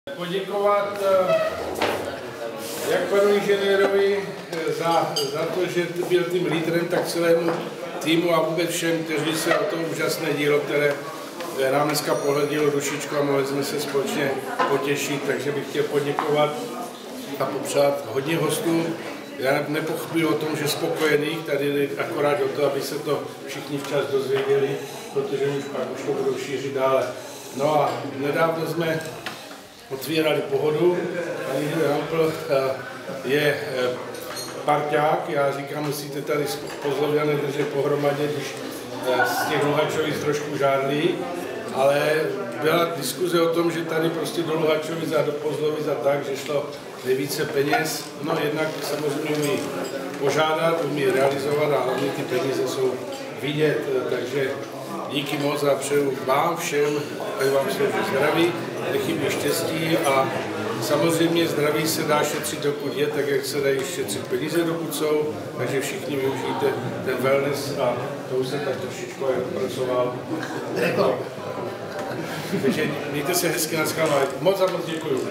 Poděkovat jak panu inženýrovi za to, že byl tím lídrem, tak celému týmu a vůbec všem, kteří se o to úžasné dílo, které nám dneska pohledilo dušičku a mohli jsme se společně potěšit, takže bych chtěl poděkovat a popřát hodně hostů. Já nepochybuji o tom, že spokojených, tady akorát o to, aby se to všichni včas dozvěděli, protože už pak už to budou šířit dále. No a nedávno jsme otvírali Pohodu. Pan Hampl je parťák, já říkám, musíte tady Pozloviany držet pohromadě, když z těch Luhačovic trošku žádlí, ale byla diskuze o tom, že tady prostě do Luhačovic a do Pozlovic a tak, že šlo nejvíce peněz. No jednak samozřejmě umí požádat, umí realizovat a hlavně ty peníze jsou vidět, takže díky moc a přeju vám všem, ať vám slouží zdraví, nechybí štěstí a samozřejmě zdraví se dá šetřit dokud je, tak jak se dají šetřit peníze dokud jsou, takže všichni využijte ten wellness a to už jsem tak trošičku pracoval. Takže mějte se hezky na shledanou. Moc a moc děkuju.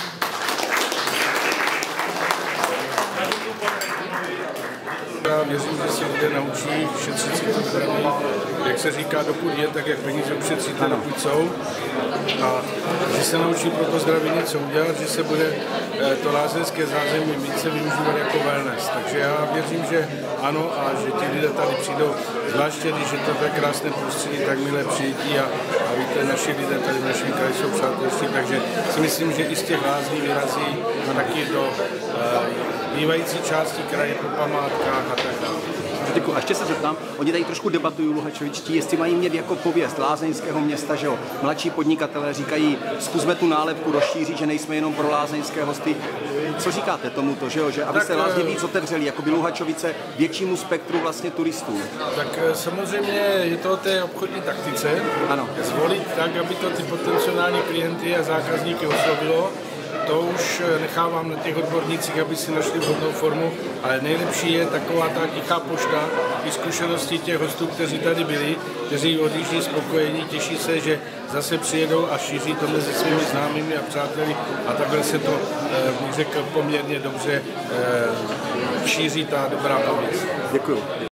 Já věřím, že si lidé naučí šetřit si to zdraví, jak se říká, dokud je, tak jak peníze ušetříte, dokud jsou. A že se naučí pro to zdraví něco udělat, že se bude to lázeňské zázemí více využívat jako wellness. Takže já věřím, že ano a že ti lidé tady přijdou, zvláště když je to tak krásné prostředí, tak milé přijetí a víte, naši lidé tady v našem kraji jsou přátelští, takže si myslím, že i z těch lázní vyrazí taky do bývající části kraje po památkách a tak dále. Děkuji. A ještě se zeptám, oni tady trošku debatují Luhačovičtí, jestli mají mít jako pověst lázeňského města, že jo. Mladší podnikatelé říkají, zkusme tu nálepku rozšířit, že nejsme jenom pro lázeňské hosty. Co říkáte tomuto, že jo, že aby se lázně víc otevřeli, jako by Luhačovice většímu spektru vlastně turistů? Tak samozřejmě je to o té obchodní taktice. Ano. Zvolit tak, aby to ty potenciální klienty a zákazníky oslovilo. To už nechávám na těch odbornících, aby si našli vhodnou formu, ale nejlepší je taková ta tichá pošta i zkušenosti těch hostů, kteří tady byli, kteří odjíždí spokojení, těší se, že zase přijedou a šíří to mezi svými známými a přáteli a takhle se to, bych řekl, poměrně dobře šíří ta dobrá pověst. Děkuju.